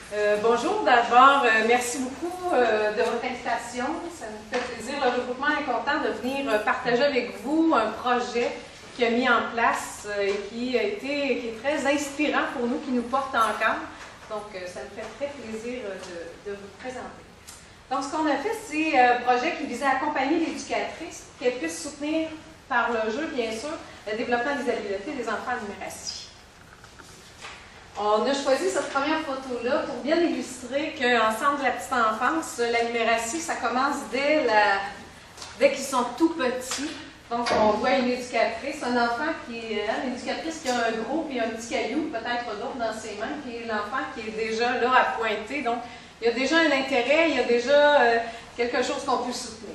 Bonjour, d'abord, merci beaucoup de votre invitation. Ça me fait plaisir. Le regroupement est content de venir partager avec vous un projet qui a mis en place et qui est très inspirant pour nous, qui nous porte encore. Donc, ça me fait très plaisir de vous présenter. Donc, ce qu'on a fait, c'est un projet qui visait à accompagner l'éducatrice, qu'elle puisse soutenir par le jeu, bien sûr, le développement des habiletés des enfants en numératie. On a choisi cette première photo-là pour bien illustrer qu'en centre de la petite enfance, la numératie, ça commence dès qu'ils sont tout petits. Donc, on voit une éducatrice, un enfant une éducatrice qui a un gros et un petit caillou, peut-être d'autres dans ses mains, puis l'enfant qui est déjà là à pointer. Donc, il y a déjà un intérêt, il y a déjà quelque chose qu'on peut soutenir.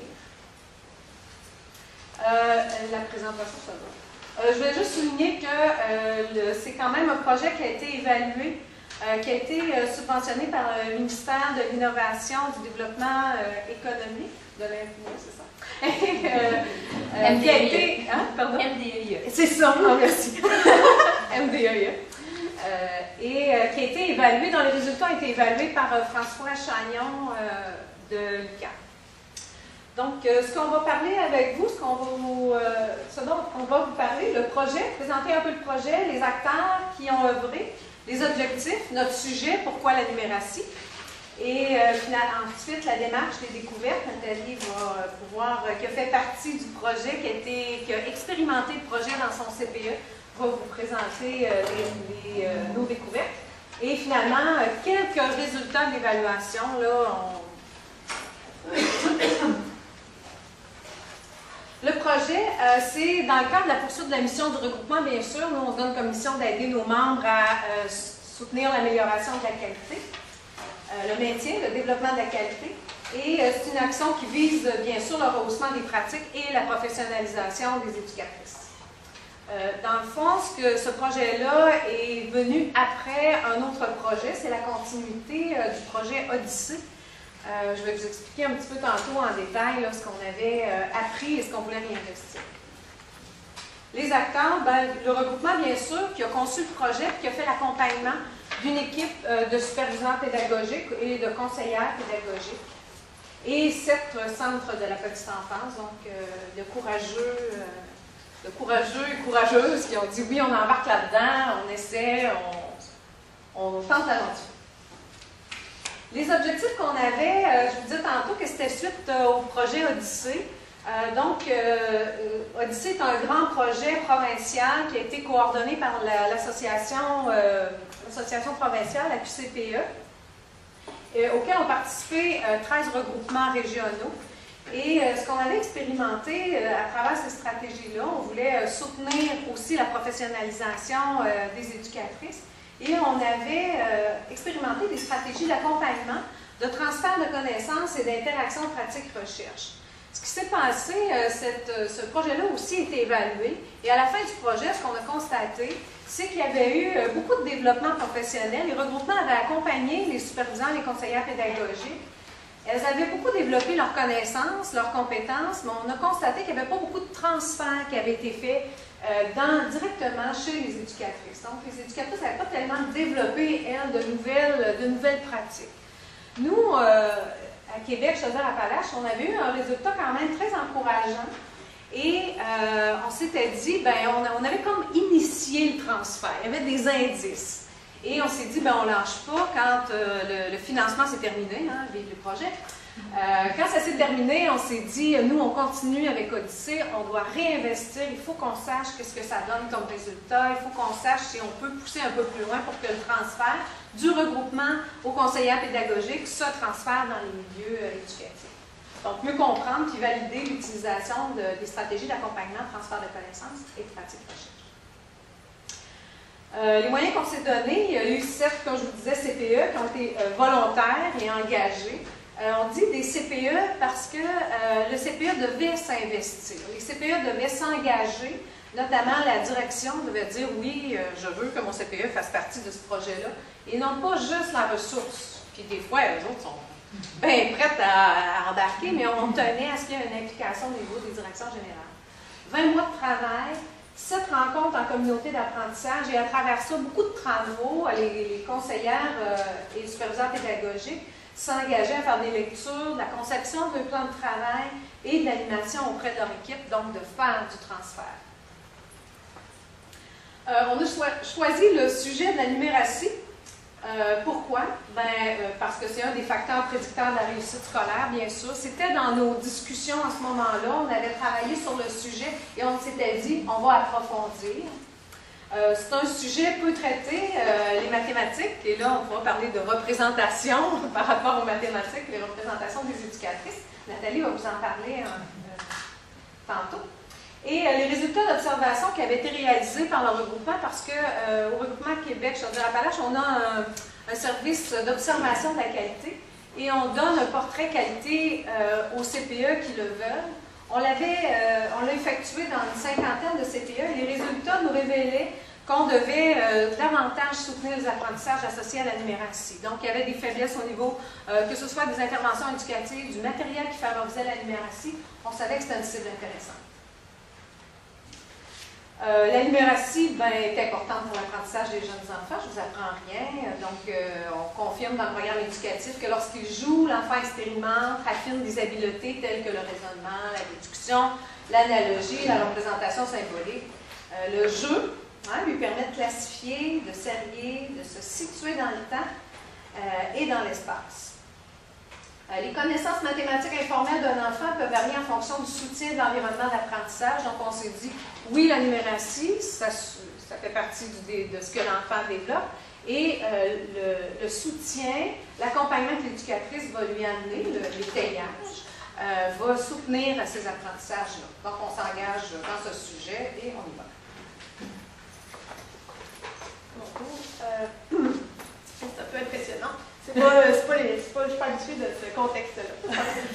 La présentation, ça va. Je voulais juste souligner que c'est quand même un projet qui a été évalué, qui a été subventionné par le ministère de l'Innovation, du Développement économique, de l'Infini, c'est ça? MDEIE. Pardon? MDEIE. C'est ça, merci. MDEIE. Et qui a été évalué, dont les résultats ont été évalués par François Chagnon de l'UQAM. Donc, ce qu'on va parler avec vous, ce dont on va vous parler, le projet, présenter un peu le projet, les acteurs qui ont œuvré, les objectifs, notre sujet, pourquoi la numératie, et ensuite la démarche des découvertes. Nathalie va pouvoir, qui a fait partie du projet, qui a expérimenté le projet dans son CPE, va vous présenter nos découvertes. Et finalement, quelques résultats d'évaluation, Le projet, c'est dans le cadre de la poursuite de la mission du regroupement, bien sûr. Nous, on se donne comme mission d'aider nos membres à soutenir l'amélioration de la qualité, le maintien, le développement de la qualité. Et c'est une action qui vise, bien sûr, le rehaussement des pratiques et la professionnalisation des éducatrices. Dans le fond, ce projet-là est venu après un autre projet, c'est la continuité du projet Odyssée. Je vais vous expliquer un petit peu tantôt en détail ce qu'on avait appris et ce qu'on voulait réinvestir. Les acteurs, le regroupement, bien sûr, qui a conçu le projet et qui a fait l'accompagnement d'une équipe de superviseurs pédagogiques et de conseillères pédagogiques. Et 7 centres de la petite enfance, donc de courageux et courageuses qui ont dit oui, on embarque là-dedans, on essaie, on tente l'aventure. Les objectifs qu'on avait, je vous disais tantôt que c'était suite au projet Odyssée. Odyssée est un grand projet provincial qui a été coordonné par l'association provinciale, la QCPE, auquel ont participé 13 regroupements régionaux. Et ce qu'on avait expérimenté à travers ces stratégies-là, on voulait soutenir aussi la professionnalisation des éducatrices. Et on avait expérimenté des stratégies d'accompagnement, de transfert de connaissances et d'interaction pratique-recherche. Ce qui s'est passé, ce projet-là aussi a été évalué. Et à la fin du projet, ce qu'on a constaté, c'est qu'il y avait eu beaucoup de développement professionnel. Les regroupements avaient accompagné les superviseurs, les conseillères pédagogiques. Elles avaient beaucoup développé leurs connaissances, leurs compétences, mais on a constaté qu'il n'y avait pas beaucoup de transferts qui avaient été faits directement chez les éducatrices. Donc, les éducatrices n'avaient pas tellement développé, elles, de nouvelles pratiques. Nous, à Québec, Chaudière-Appalaches, on avait eu un résultat quand même très encourageant et on s'était dit, on avait comme initié le transfert, il y avait des indices. Et on s'est dit, on ne lâche pas quand le financement s'est terminé, le projet. Quand ça s'est terminé, on s'est dit, nous, on continue avec Odyssée, on doit réinvestir, il faut qu'on sache qu'est-ce que ça donne comme résultat, il faut qu'on sache si on peut pousser un peu plus loin pour que le transfert du regroupement aux conseillères pédagogiques se transfère dans les milieux éducatifs. Donc, mieux comprendre puis valider l'utilisation des stratégies d'accompagnement, transfert de connaissances et de pratique-recherche. Les moyens qu'on s'est donnés, il y a eu 7, comme je vous disais, CPE qui ont été volontaires et engagés. On dit des CPE parce que le CPE devait s'investir. Les CPE devaient s'engager, notamment la direction devait dire oui, je veux que mon CPE fasse partie de ce projet-là. Et non pas juste la ressource. Puis des fois, les autres sont bien prêtes à embarquer, mais on tenait à ce qu'il y ait une implication au niveau des directions générales. 20 mois de travail, 7 rencontres en communauté d'apprentissage et à travers ça, beaucoup de travaux. Les conseillères et les superviseurs pédagogiques s'engageaient à faire des lectures, de la conception de plan de travail et de l'animation auprès de leur équipe, donc de faire du transfert. On a choisi le sujet de la numératie. Pourquoi? Parce que c'est un des facteurs prédicteurs de la réussite scolaire, bien sûr. C'était dans nos discussions à ce moment-là. On avait travaillé sur le sujet et on s'était dit, on va approfondir. C'est un sujet peu traité, les mathématiques, et là, on va parler de représentation par rapport aux mathématiques, les représentations des éducatrices. Nathalie va vous en parler tantôt. Et les résultats d'observation qui avaient été réalisés par le regroupement, parce qu'au regroupement Québec, Chaudière-Appalaches, on a un service d'observation de la qualité et on donne un portrait qualité aux CPE qui le veulent. On l'a effectué dans une 50aine de CPE et les résultats nous révélaient qu'on devait davantage soutenir les apprentissages associés à la numératie. Donc, il y avait des faiblesses au niveau, que ce soit des interventions éducatives, du matériel qui favorisait la numératie. On savait que c'était une cible intéressante. La numératie est importante pour l'apprentissage des jeunes enfants, je ne vous apprends rien. Donc, on confirme dans le programme éducatif que lorsqu'il joue, l'enfant expérimente, affine des habiletés telles que le raisonnement, la déduction, l'analogie, la représentation symbolique. Le jeu lui permet de classifier, de s'allier, de se situer dans le temps et dans l'espace. Les connaissances mathématiques informelles d'un enfant peuvent varier en fonction du soutien de l'environnement d'apprentissage. Donc, on s'est dit, oui, la numératie, ça fait partie de ce que l'enfant développe. Et le soutien, l'accompagnement que l'éducatrice va lui amener, l'étayage, va soutenir à ces apprentissages-là. Donc, on s'engage dans ce sujet et on y va. C'est un peu impressionnant. Je parle du tout de ce contexte-là.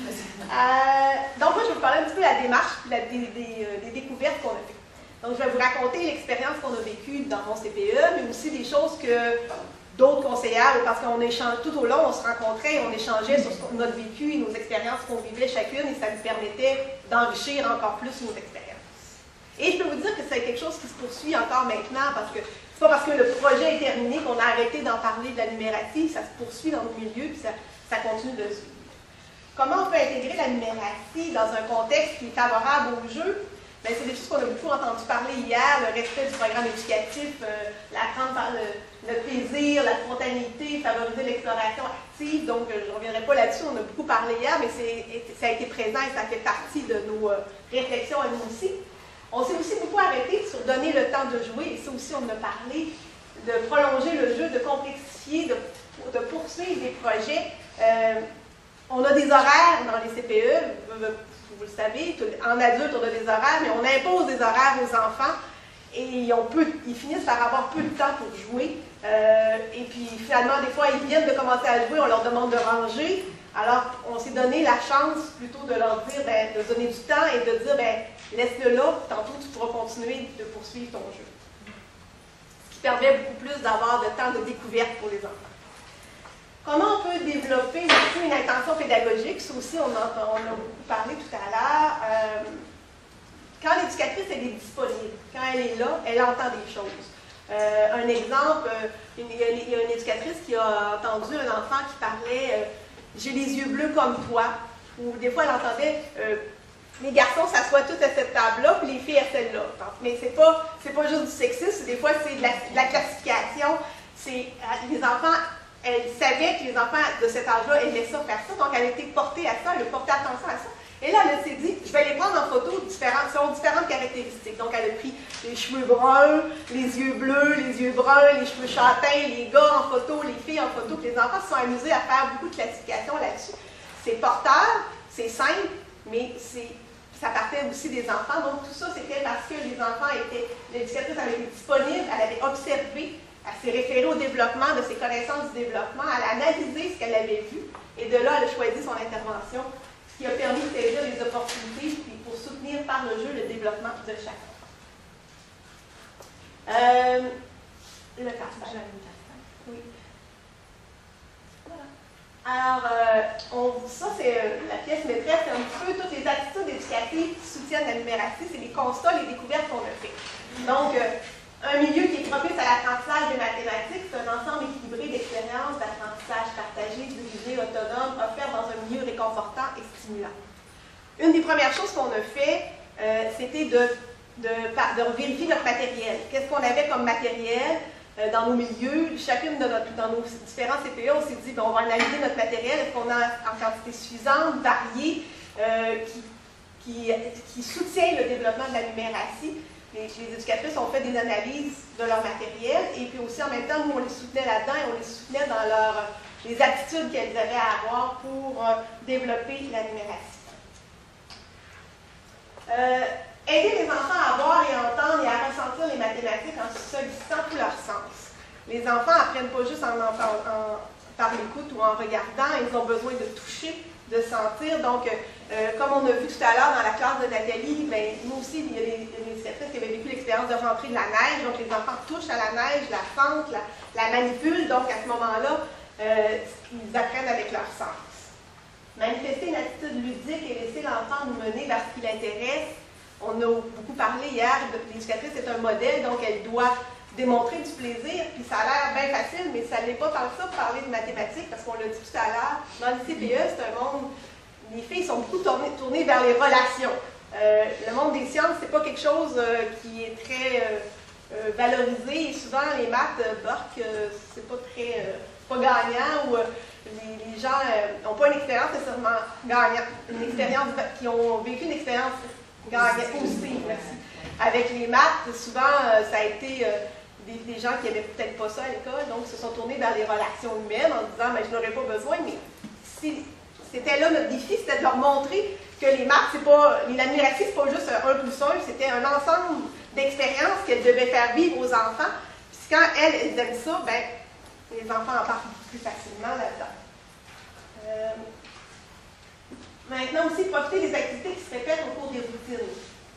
Donc, moi, je vais vous parler un petit peu de la démarche et des découvertes qu'on a faites. Donc, je vais vous raconter l'expérience qu'on a vécue dans mon CPE, mais aussi des choses que d'autres conseillères, parce qu'on échange tout au long, on se rencontrait, on échangeait sur notre vécu et nos expériences qu'on vivait chacune, et ça nous permettait d'enrichir encore plus nos expériences. Et je peux vous dire que c'est quelque chose qui se poursuit encore maintenant, parce que c'est pas parce que le projet est terminé qu'on a arrêté d'en parler de la numératie, ça se poursuit dans nos milieux, puis ça continue de suivre. Comment on peut intégrer la numératie dans un contexte qui est favorable au jeu? Bien, c'est des choses qu'on a beaucoup entendu parler hier, le respect du programme éducatif, l'apprendre par le plaisir, la spontanéité, favoriser l'exploration active. Donc, je ne reviendrai pas là-dessus, on a beaucoup parlé hier, mais ça a été présent et ça fait partie de nos réflexions à nous aussi. On s'est aussi beaucoup arrêté sur donner le temps de jouer, et ça aussi on en a parlé, de prolonger le jeu, de complexifier, de poursuivre des projets. On a des horaires dans les CPE, vous le savez, en adulte on a des horaires, mais on impose des horaires aux enfants et ils finissent par avoir peu de temps pour jouer. Et puis finalement, des fois, ils viennent de commencer à jouer, on leur demande de ranger. Alors, on s'est donné la chance plutôt de leur dire, de donner du temps et de dire, laisse-le là, tantôt tu pourras continuer de poursuivre ton jeu. Ce qui permet beaucoup plus d'avoir de temps de découverte pour les enfants. Comment on peut développer aussi une intention pédagogique? Ça aussi, on a beaucoup parlé tout à l'heure. Quand l'éducatrice elle est disponible, quand elle est là, elle entend des choses. Un exemple, il y a une éducatrice qui a entendu un enfant qui parlait j'ai les yeux bleus comme toi. Ou des fois, elle entendait les garçons s'assoient tous à cette table-là, puis les filles à celle-là. Mais c'est pas juste du sexisme, des fois, c'est de la classification. Les enfants, elle savait que les enfants de cet âge-là aimaient ça, faire ça, donc elle a été portée à ça, elle a porté attention à ça. Et là, elle s'est dit, je vais les prendre en photo, selon différentes caractéristiques. Donc, elle a pris les cheveux bruns, les yeux bleus, les yeux bruns, les cheveux châtains, les gars en photo, les filles en photo. Puis les enfants se sont amusés à faire beaucoup de classifications là-dessus. C'est porteur, c'est simple, mais ça partait aussi des enfants. Donc, tout ça, c'était parce que les enfants l'éducatrice avait été disponible, elle avait observé, elle s'est référée au développement de ses connaissances du développement, elle a analysé ce qu'elle avait vu, et de là, elle a choisi son intervention, qui a permis de saisir les opportunités pour soutenir par le jeu le développement de chaque enfant. Le casse-tête. Oui. Voilà. Alors, ça, c'est la pièce maîtresse, c'est un petit peu toutes les attitudes éducatives qui soutiennent la numératie, c'est les constats, les découvertes qu'on a fait. Donc, un milieu qui est propice à l'apprentissage des mathématiques, c'est un ensemble équilibré d'expériences d'apprentissage partagé, dirigé, autonome, offert dans un milieu réconfortant et stimulant. Une des premières choses qu'on a fait, c'était de vérifier notre matériel. Qu'est-ce qu'on avait comme matériel dans nos milieux? Chacune dans nos différents CPE, on s'est dit, on va analyser notre matériel. Est-ce qu'on a en quantité suffisante, variée, qui soutient le développement de la numératie? Les éducatrices ont fait des analyses de leur matériel et puis aussi en même temps, nous, on les soutenait là-dedans et on les soutenait dans les attitudes qu'elles avaient à avoir pour développer la numératie. Aider les enfants à voir et à entendre et à ressentir les mathématiques en sollictant tous leurs sens. Les enfants n'apprennent pas juste par l'écoute ou en regardant, ils ont besoin de toucher, de sentir. Donc, comme on a vu tout à l'heure dans la classe de Nathalie, bien, nous aussi, il y a des éducatrices qui avaient vécu l'expérience de rentrer de la neige. Donc, les enfants touchent à la neige, la sentent, la manipulent. Donc, à ce moment-là, ils apprennent avec leur sens. Manifester une attitude ludique et laisser l'enfant nous mener vers ce qui l'intéresse. On a beaucoup parlé hier, l'éducatrice est un modèle, donc elle doit démontrer du plaisir, puis ça a l'air bien facile, mais ça ne l'est pas tant que ça pour parler de mathématiques, parce qu'on l'a dit tout à l'heure, dans le CPE, c'est un monde, les filles sont beaucoup tournées vers les relations. Le monde des sciences, c'est pas quelque chose qui est très valorisé, et souvent les maths, c'est pas très, pas gagnant, ou les gens n'ont pas une expérience nécessairement gagnante, qui ont vécu une expérience positive, merci. Avec les maths, souvent, ça a été des gens qui n'aimaient peut-être pas ça à l'école, donc se sont tournés vers les relations humaines en disant, mais je n'aurais pas besoin, mais si c'était là notre défi, c'était de leur montrer que les maths, la numératie, c'est pas juste 1 plus 1, c'était un ensemble d'expériences qu'elles devaient faire vivre aux enfants. Puis quand elles aiment ça, ben, les enfants en parlent plus facilement là-dedans. Maintenant aussi, profiter des activités qui se répètent au cours des routines.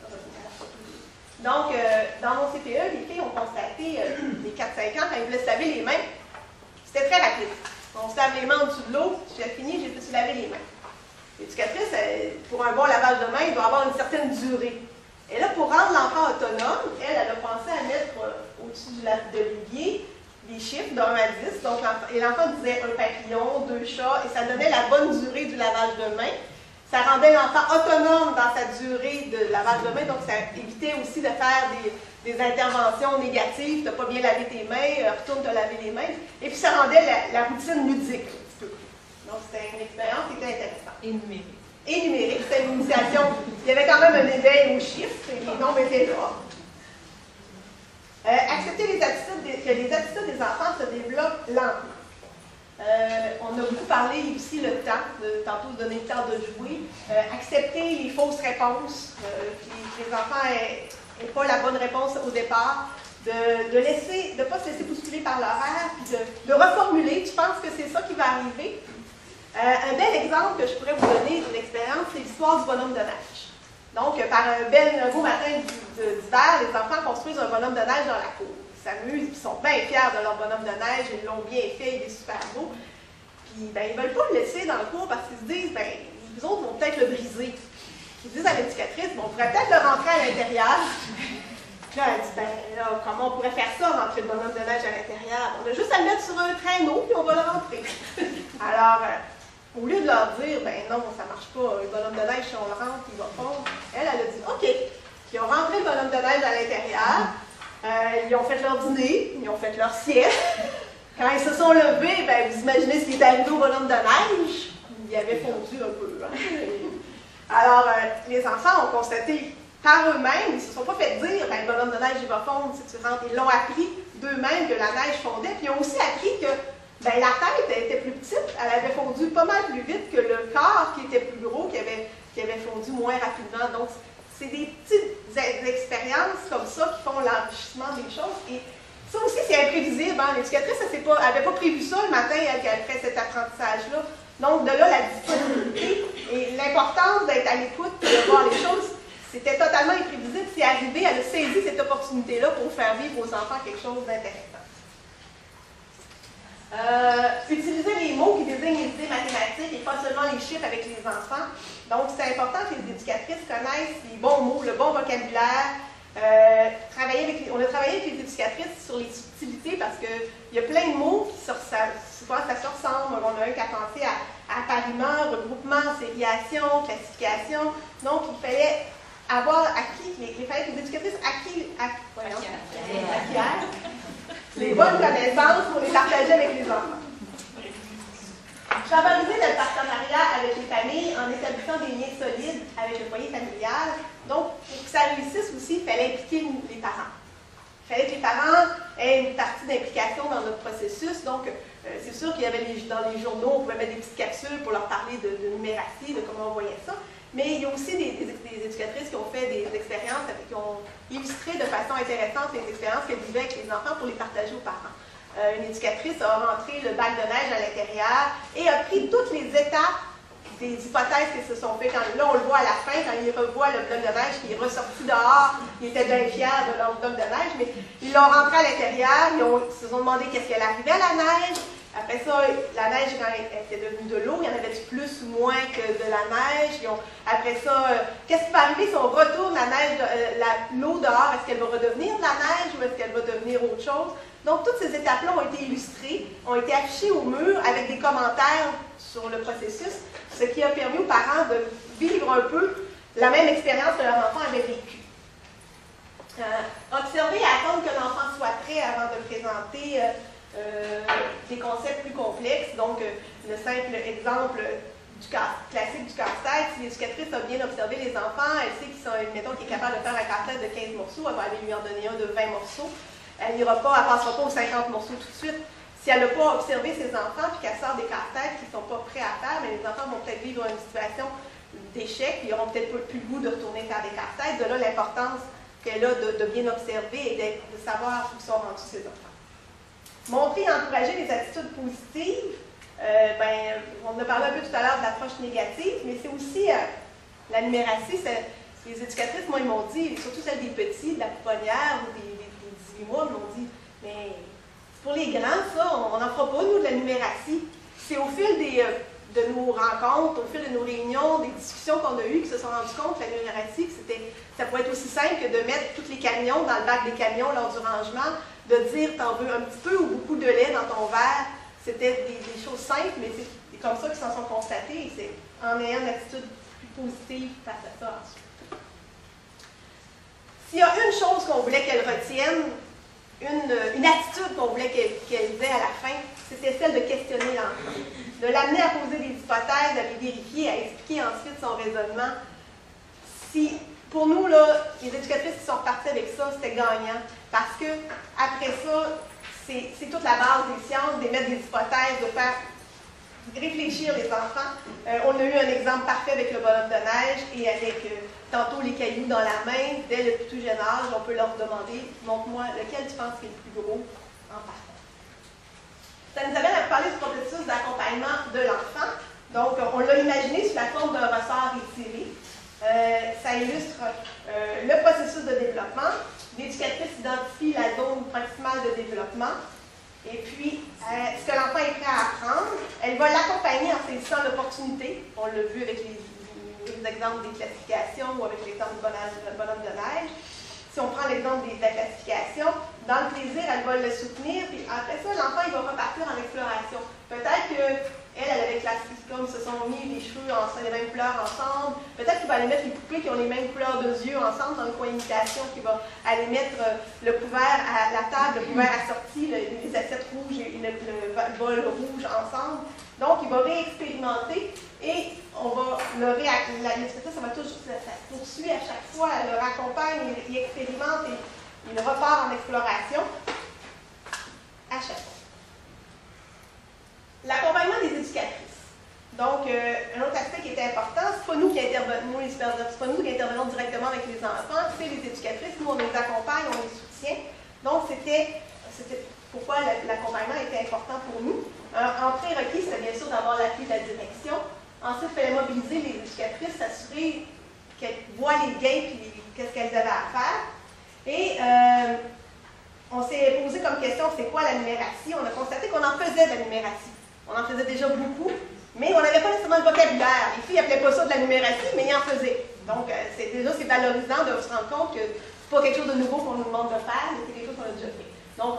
Donc, dans mon CPE, les filles ont constaté, les 4-5 ans, quand ils voulaient se laver les mains, c'était très rapide. On se lave les mains en dessous de l'eau, j'ai fini, j'ai pu se laver les mains. L'éducatrice, pour un bon lavage de mains, il doit avoir une certaine durée. Et là, pour rendre l'enfant autonome, elle a pensé à mettre au-dessus de l'évier des chiffres de 1 à 10. Donc, l'enfant disait un papillon, 2 chats, et ça donnait la bonne durée du lavage de mains. Ça rendait l'enfant autonome dans sa durée de lavage de mains, donc ça évitait aussi de faire des interventions négatives, tu n'as pas bien lavé tes mains, retourne te laver les mains. Et puis ça rendait la routine ludique un petit peu. Donc c'était une expérience qui était intéressante. Et numérique. Et numérique, c'était une initiation. Il y avait quand même un éveil aux chiffres, et les nombres étaient là. Accepter que les attitudes des enfants se développent lentement. On a beaucoup parlé aussi le temps, tantôt donner le temps de jouer, accepter les fausses réponses, que les enfants n'aient pas la bonne réponse au départ, de ne pas se laisser bousculer par l'horaire, puis de reformuler. Tu penses que c'est ça qui va arriver? Un bel exemple que je pourrais vous donner d'une expérience, c'est l'histoire du bonhomme de neige. Donc, par un beau matin d'hiver, les enfants construisent un bonhomme de neige dans la cour. Ils s'amusent, ils sont bien fiers de leur bonhomme de neige, ils l'ont bien fait, il est super beau. Puis, ben, ils ne veulent pas le laisser dans le cours parce qu'ils se disent, ben, les autres vont peut-être le briser. Ils disent à l'éducatrice, bon, on pourrait peut-être le rentrer à l'intérieur. Puis là, elle dit, ben, là, comment on pourrait faire ça, rentrer le bonhomme de neige à l'intérieur? On a juste à le mettre sur un traîneau, puis on va le rentrer. Alors, au lieu de leur dire, ben non, ça ne marche pas, le bonhomme de neige, si on le rentre, il va fondre, elle a dit, OK. Puis ils ont rentré le bonhomme de neige à l'intérieur. Ils ont fait leur dîner, ils ont fait leur sieste. Quand ils se sont levés, ben, vous imaginez ce qui est arrivé au bonhomme de neige. Il avait fondu un peu. Hein? Alors, les enfants ont constaté par eux-mêmes, ils ne se sont pas fait dire, ben, le bonhomme de neige, il va fondre si tu rentres. Ils l'ont appris d'eux-mêmes que la neige fondait. Puis ils ont aussi appris que ben, la tête elle était plus petite, elle avait fondu pas mal plus vite que le corps qui était plus gros, qui avait fondu moins rapidement. Donc, c'est des petites expériences comme ça qui font l'enrichissement des choses. Et ça aussi, c'est imprévisible. Hein? L'éducatrice, elle n'avait pas prévu ça le matin, qu'elle ferait cet apprentissage-là. Donc, de là, la disponibilité et l'importance d'être à l'écoute et de voir les choses, c'était totalement imprévisible. C'est arrivé, elle a saisi cette opportunité-là pour faire vivre aux enfants quelque chose d'intéressant. Utiliser les mots qui désignent les idées mathématiques et pas seulement les chiffres avec les enfants. Donc, c'est important que les éducatrices connaissent les bons mots, le bon vocabulaire, On a travaillé avec les éducatrices sur les subtilités parce qu'il y a plein de mots qui ça se ressemble. On a un qui a pensé à appariement, regroupement, sériation, classification. Donc, il fallait avoir acquis, il fallait que les éducatrices acquièrent les bonnes connaissances pour les partager avec les enfants. Favoriser le partenariat avec les familles en établissant des liens solides avec le foyer familial. Donc, pour que ça réussisse aussi, il fallait impliquer les parents. Il fallait que les parents aient une partie d'implication dans notre processus. Donc, c'est sûr qu'il y avait dans les journaux, on pouvait mettre des petites capsules pour leur parler de numératie, de comment on voyait ça. Mais il y a aussi des éducatrices qui ont fait des expériences, qui ont illustré de façon intéressante les expériences qu'elles vivaient avec les enfants pour les partager aux parents. Une éducatrice a rentré le bac de neige à l'intérieur et a pris toutes les étapes des hypothèses qui se sont faites. Là, on le voit à la fin, quand il revoit le bloc de neige qui est ressorti dehors, il était bien fier de leur bloc de neige, mais ils l'ont rentré à l'intérieur, ils se sont demandé qu'est-ce qu'elle arrivait à la neige. Après ça, la neige, quand elle était devenue de l'eau, il y en avait plus ou moins que de la neige. Après ça, qu'est-ce qui va arriver si on retourne la neige, l'eau dehors? Est-ce qu'elle va redevenir de la neige ou est-ce qu'elle va devenir autre chose? Donc, toutes ces étapes-là ont été illustrées, ont été affichées au mur avec des commentaires sur le processus, ce qui a permis aux parents de vivre un peu la même expérience que leur enfant avait vécue. Observer et attendre que l'enfant soit prêt avant de présenter des concepts plus complexes. Donc, le simple exemple classique du casse-tête, si l'éducatrice a bien observé les enfants, elle sait qu'ils sont, mettons, qu'il est capable de faire un casse-tête de 15 morceaux, elle va aller lui en donner un de 20 morceaux. Elle ne passera pas aux 50 morceaux tout de suite. Si elle n'a pas observé ses enfants et qu'elle sort des casse-têtes qui ne sont pas prêts à faire, mais les enfants vont peut-être vivre une situation d'échec, ils n'auront peut-être plus le goût de retourner faire des casse-têtes. De là, l'importance qu'elle a de bien observer et de savoir où sont rendus ses enfants. Montrer et encourager les attitudes positives. On a parlé un peu tout à l'heure de l'approche négative, mais c'est aussi la numératie. Les éducatrices, moi, ils m'ont dit, surtout celles des petits, de la pouponnière ou des 18 mois, ils m'ont dit, mais pour les grands, ça, on n'en fera pas, nous, de la numératie. C'est au fil de nos rencontres, au fil de nos réunions, des discussions qu'on a eues, qu'ils se sont rendus compte que la numératie, ça pourrait être aussi simple que de mettre tous les camions dans le bac des camions lors du rangement, de dire t'en veux un petit peu ou beaucoup de lait dans ton verre. C'était des choses simples, mais c'est comme ça qu'ils s'en sont constatés, et c'est en ayant une attitude plus positive face à ça ensuite. S'il y a une chose qu'on voulait qu'elle retienne, une attitude qu'on voulait qu'elle ait à la fin, c'était celle de questionner l'enfant, de l'amener à poser des hypothèses, à les vérifier, à expliquer ensuite son raisonnement. Pour nous, là, les éducatrices qui sont reparties avec ça, c'était gagnant, parce que après ça, c'est toute la base des sciences, d'émettre des hypothèses, de faire réfléchir les enfants. On a eu un exemple parfait avec le bonhomme de neige et avec tantôt les cailloux dans la main. Dès le plus jeune âge, on peut leur demander « Montre-moi lequel tu penses qui est le plus gros en partant. » Ça nous amène à parler du processus d'accompagnement de l'enfant. Donc, on l'a imaginé sous la forme d'un ressort étiré. Ça illustre le processus de développement. L'éducatrice identifie la zone proximale de développement. Et puis, ce que l'enfant est prêt à apprendre, elle va l'accompagner en saisissant l'opportunité. On l'a vu avec les exemples des classifications ou avec l'exemple du bonhomme de neige. Si on prend l'exemple de la classification, dans le plaisir, elle va le soutenir. Puis après ça, l'enfant, il va repartir en exploration. Peut-être qu'elle avait classifié comme se sont mis les cheveux ensemble, les mêmes couleurs ensemble. Peut-être qu'il va aller mettre les poupées qui ont les mêmes couleurs de yeux ensemble dans le coin imitation, qu'il va aller mettre le couvert à la table, le couvert assorti, les assiettes rouges et le bol rouge ensemble. Donc, il va réexpérimenter et on va l'éducatrice, ça poursuit à chaque fois, elle le raccompagne, il expérimente et il repart en exploration à chaque fois. L'accompagnement des éducatrices. Donc, un autre aspect qui était important, c'est pas nous qui intervenons, c'est pas nous qui intervenons directement avec les enfants, c'est les éducatrices, nous on les accompagne, on les soutient. Donc, c'était pourquoi l'accompagnement était important pour nous. En prérequis, c'était bien sûr d'avoir l'appui de la direction. Ensuite, il fallait mobiliser les éducatrices, s'assurer qu'elles voient les gains et qu'est-ce qu'elles avaient à faire. Et on s'est posé comme question, c'est quoi la numératie? On a constaté qu'on en faisait de la numératie. On en faisait déjà beaucoup, mais on n'avait pas nécessairement le vocabulaire. Les filles n'appelaient pas ça de la numératie, mais ils en faisaient. Donc, c'est valorisant de se rendre compte que pas quelque chose de nouveau qu'on nous demande de faire, mais c'est quelque chose qu'on a déjà fait. Donc,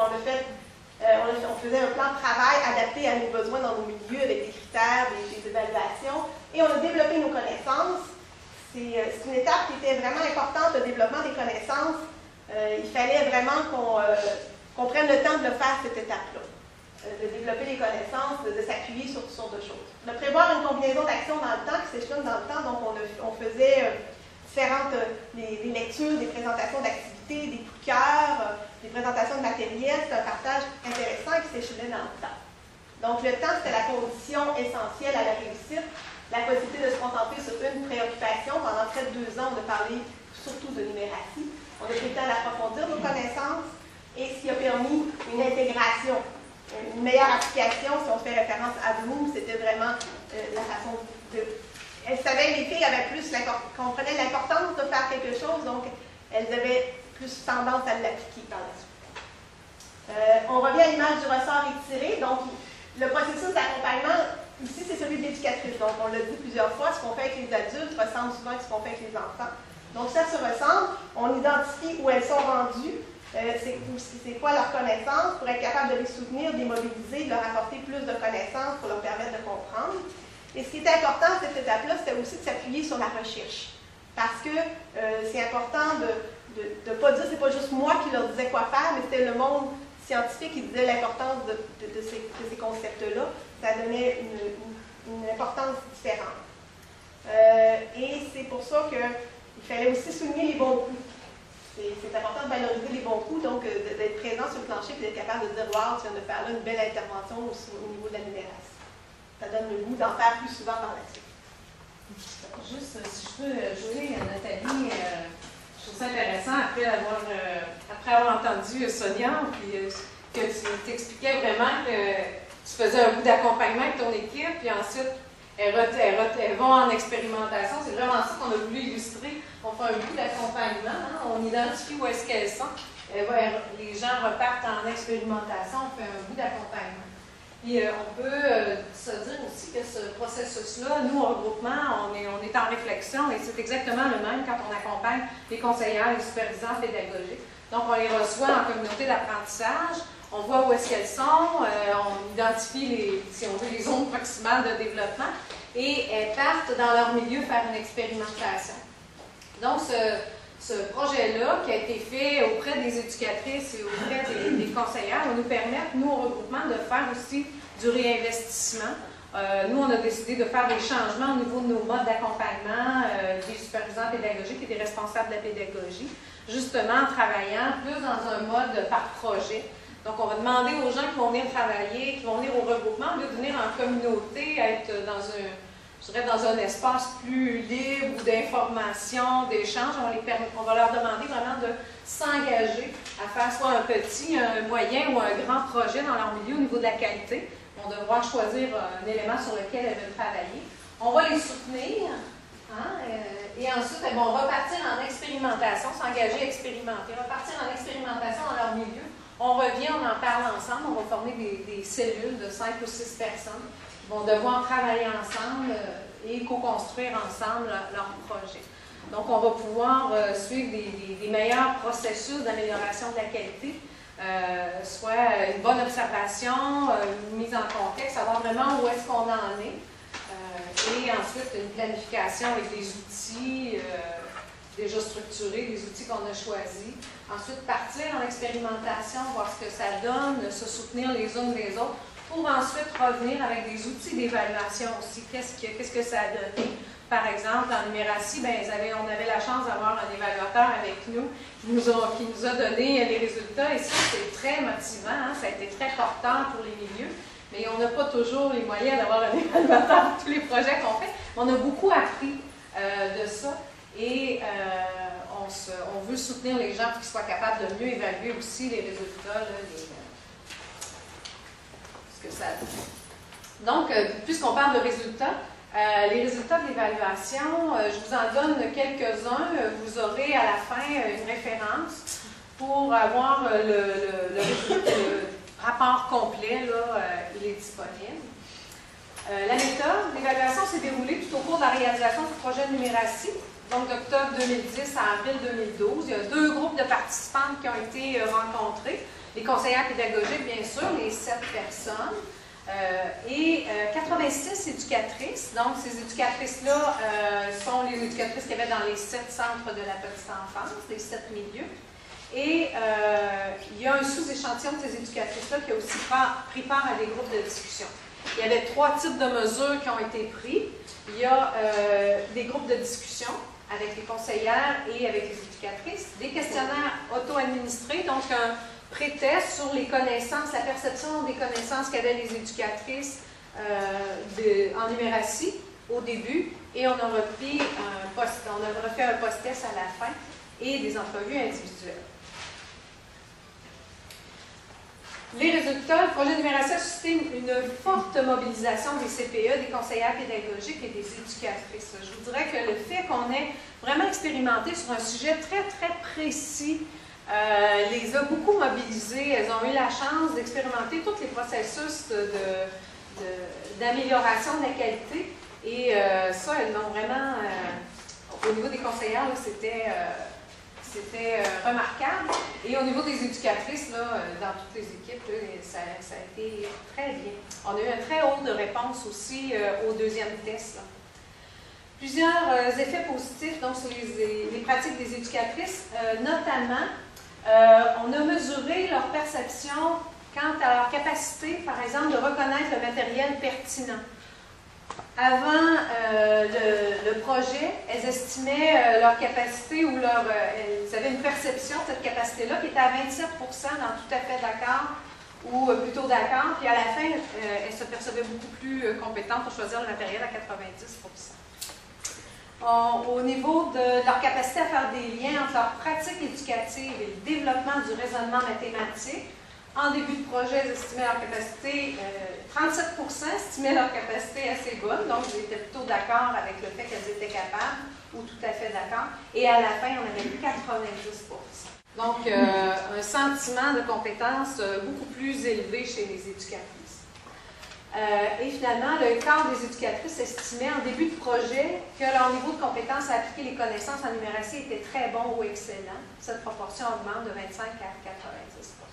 on faisait un plan de travail adapté à nos besoins dans nos milieux avec des critères, des évaluations, et on a développé nos connaissances. C'est une étape qui était vraiment importante, le développement des connaissances. Il fallait vraiment qu'on prenne le temps de le faire, cette étape-là, de développer les connaissances, de s'appuyer sur toutes sortes de choses. De prévoir une combinaison d'actions dans le temps, qui s'échelonne dans le temps, donc on faisait différentes des lectures, des présentations d'activités, des coups de cœur, des présentations de matériel. C'est un partage intéressant qui s'échelonnait dans le temps. Donc le temps, c'était la condition essentielle à la réussite, la possibilité de se concentrer sur une préoccupation. Pendant près de 2 ans, on a parlé surtout de numératie. On a pris le temps d'approfondir nos connaissances et ce qui a permis une intégration, une meilleure application. Si on fait référence à Bloom, c'était vraiment la façon de... Elles savaient, les filles avaient plus comprenaient l'importance de faire quelque chose, donc elles avaient plus tendance à l'appliquer par la suite. On revient à l'image du ressort étiré. Donc, le processus d'accompagnement, ici, c'est celui de l'éducatrice. Donc, on l'a dit plusieurs fois, ce qu'on fait avec les adultes ressemble souvent à ce qu'on fait avec les enfants. Donc, ça se ressemble. On identifie où elles sont rendues, c'est quoi leur connaissance, pour être capable de les soutenir, de les mobiliser, de leur apporter plus de connaissances pour leur permettre de comprendre. Et ce qui est important à cette étape-là, c'était aussi de s'appuyer sur la recherche. Parce que c'est important de ne pas dire, c'est pas juste moi qui leur disais quoi faire, mais c'était le monde scientifique qui disait l'importance de ces concepts-là. Ça donnait une importance différente. Et c'est pour ça qu'il fallait aussi souligner les bons coups. C'est important de valoriser les bons coups, donc d'être présent sur le plancher et d'être capable de dire « Wow, tu viens de faire là une belle intervention au niveau de la numération ». Ça donne le goût d'en faire plus souvent par la suite. Juste, si je peux jouer, Nathalie, je trouve ça intéressant, après avoir entendu Sonia, puis que tu t'expliquais vraiment que tu faisais un bout d'accompagnement avec ton équipe, puis ensuite, elles vont en expérimentation. C'est vraiment ça qu'on a voulu illustrer. On fait un bout d'accompagnement, hein? On identifie où est-ce qu'elles sont. Les gens repartent en expérimentation, on fait un bout d'accompagnement. Puis on peut se dire aussi que ce processus-là, nous, au regroupement, on est en réflexion et c'est exactement le même quand on accompagne les conseillères, les superviseurs pédagogiques. Donc, on les reçoit en communauté d'apprentissage, on voit où est-ce qu'elles sont, on identifie si on veut, les zones proximales de développement et elles partent dans leur milieu faire une expérimentation. Donc, ce projet-là, qui a été fait auprès des éducatrices et auprès des conseillères, va nous permettre, nous, au regroupement, de faire aussi du réinvestissement. Nous, on a décidé de faire des changements au niveau de nos modes d'accompagnement des superviseurs pédagogiques et des responsables de la pédagogie, justement en travaillant plus dans un mode par projet. Donc, on va demander aux gens qui vont venir travailler, qui vont venir au regroupement, au lieu de venir en communauté, être dans un espace plus libre ou d'information, d'échange, on va leur demander vraiment de s'engager à faire soit un petit, un moyen ou un grand projet dans leur milieu au niveau de la qualité. Ils vont devoir choisir un élément sur lequel elles veulent travailler. On va les soutenir, hein, et ensuite elles vont repartir en expérimentation, s'engager à expérimenter, repartir en expérimentation dans leur milieu. On revient, on en parle ensemble, on va former des cellules de 5 ou 6 personnes. Vont devoir travailler ensemble et co-construire ensemble leur projet. Donc, on va pouvoir suivre des meilleurs processus d'amélioration de la qualité, soit une bonne observation, une mise en contexte, savoir vraiment où est-ce qu'on en est, et ensuite une planification avec des outils déjà structurés, des outils qu'on a choisis. Ensuite, partir en expérimentation, voir ce que ça donne, se soutenir les uns les autres, pour ensuite revenir avec des outils d'évaluation aussi. Qu'est-ce que ça a donné? Par exemple, en numératie, on avait la chance d'avoir un évaluateur avec nous qui nous a donné les résultats. Et ça, c'est très motivant. Hein? Ça a été très porteur pour les milieux. Mais on n'a pas toujours les moyens d'avoir un évaluateur pour tous les projets qu'on fait. On a beaucoup appris de ça. Et on veut soutenir les gens pour qu'ils soient capables de mieux évaluer aussi les résultats, là, ce que ça donne. Donc, puisqu'on parle de résultats, les résultats de l'évaluation, je vous en donne quelques-uns. Vous aurez à la fin une référence pour avoir le rapport complet, là, il est disponible. La méthode d'évaluation s'est déroulée tout au cours de la réalisation du projet de numératie. donc d'octobre 2010 à avril 2012. Il y a 2 groupes de participantes qui ont été rencontrés. Les conseillères pédagogiques, bien sûr, les 7 personnes, et 86 éducatrices. Donc, ces éducatrices-là sont les éducatrices qu'il y avait dans les 7 centres de la petite enfance, les 7 milieux. Et il y a un sous-échantillon de ces éducatrices-là qui a aussi pris part à des groupes de discussion. Il y avait 3 types de mesures qui ont été prises. Il y a des groupes de discussion avec les conseillères et avec les éducatrices, des questionnaires auto-administrés, donc un pré-test sur les connaissances, la perception des connaissances qu'avaient les éducatrices en numératie au début, et on a refait un post-test à la fin et des entrevues individuelles. Les résultats, le projet numération a suscité une forte mobilisation des CPE, des conseillères pédagogiques et des éducatrices. Je vous dirais que le fait qu'on ait vraiment expérimenté sur un sujet très, très précis les a beaucoup mobilisées. Elles ont eu la chance d'expérimenter tous les processus d'amélioration de la qualité. Et ça, elles l'ont vraiment, au niveau des conseillères, c'était remarquable. Et au niveau des éducatrices, là, dans toutes les équipes, là, ça a été très bien. On a eu un très haut de réponse aussi au 2e test. Là. Plusieurs effets positifs donc, sur les pratiques des éducatrices, notamment, on a mesuré leur perception quant à leur capacité, par exemple, de reconnaître le matériel pertinent. Avant le projet, elles estimaient leur capacité ou elles avaient une perception de cette capacité-là qui était à 27 % dans tout à fait d'accord ou plutôt d'accord, puis à la fin, elles se percevaient beaucoup plus compétentes pour choisir le matériel à 90 %. Au niveau de leur capacité à faire des liens entre leur pratique éducative et le développement du raisonnement mathématique, en début de projet, elles estimaient leur capacité, 37 % estimaient leur capacité assez bonne, donc ils étaient plutôt d'accord avec le fait qu'elles étaient capables, ou tout à fait d'accord, et à la fin, on avait 90 %. Donc, un sentiment de compétence beaucoup plus élevé chez les éducatrices. Et finalement, le quart des éducatrices estimait en début de projet que leur niveau de compétence à appliquer les connaissances en numératie était très bon ou excellent. Cette proportion augmente de 25 à 90 %.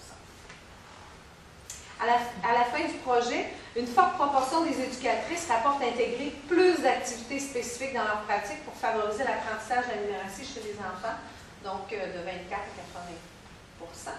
À la fin du projet, une forte proportion des éducatrices rapportent intégrer plus d'activités spécifiques dans leur pratique pour favoriser l'apprentissage de la numératie chez les enfants, donc de 24 à 80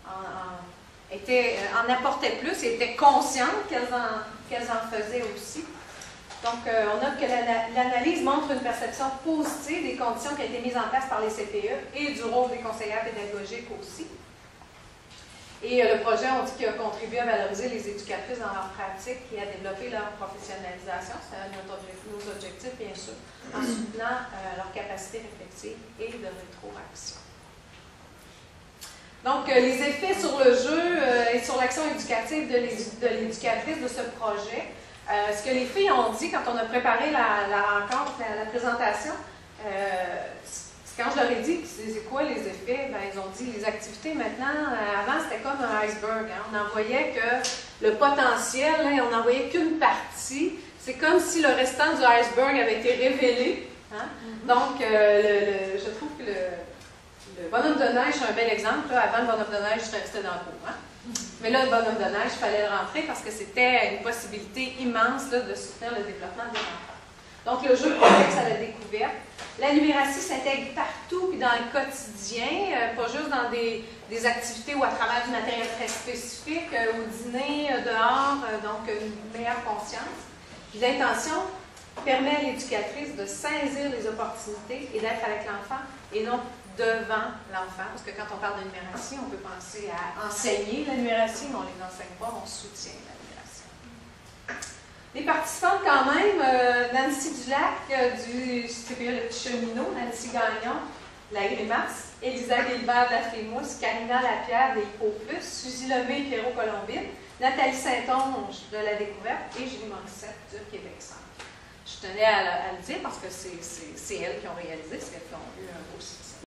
%. En apportaient plus et étaient conscientes qu'elles en faisaient aussi. Donc, on note que l'analyse montre une perception positive des conditions qui ont été mises en place par les CPE et du rôle des conseillères pédagogiques aussi. Et le projet, on dit qu'il a contribué à valoriser les éducatrices dans leur pratique et à développer leur professionnalisation. C'est un de nos objectifs, bien sûr, en soutenant leur capacité réflexive et de rétroaction. Donc, les effets sur le jeu et sur l'action éducative de l'éducatrice de ce projet. Ce que les filles ont dit quand on a préparé la rencontre, la présentation, quand je leur ai dit, c'est quoi les effets, ben, ils ont dit les activités maintenant, avant c'était comme un iceberg. Hein, on en voyait que le potentiel, hein, on n'en voyait qu'une partie. C'est comme si le restant du iceberg avait été révélé. Hein. Donc, je trouve que le bonhomme de neige, c'est un bel exemple. Là, avant, le bonhomme de neige serait resté dans le cours. Hein. Mais là, le bonhomme de neige, il fallait le rentrer parce que c'était une possibilité immense là, de soutenir le développement des enfants. Donc, le jeu complexe à la découverte. La numératie s'intègre partout, puis dans le quotidien, pas juste dans des activités ou à travers du matériel très spécifique, au dîner, dehors, donc une meilleure conscience. Puis l'intention permet à l'éducatrice de saisir les opportunités et d'être avec l'enfant et non devant l'enfant, parce que quand on parle de numératie, on peut penser à enseigner la numératie, mais on ne les enseigne pas, on soutient la numératie. Les participantes quand même, Nancy Dulac du CPE Le Petit Cheminot, Nancy Gagnon, la Grimace, Elisa Guilbert de la Frémousse, Karina Lapierre des Hippopus, Suzy Lemay et Pierrot Colombine, Nathalie Saint-Onge de la Découverte et Julie Morissette du Québec Centre. Je tenais à le dire parce que c'est elles qui ont réalisé, parce qu'elles ont eu un beau succès.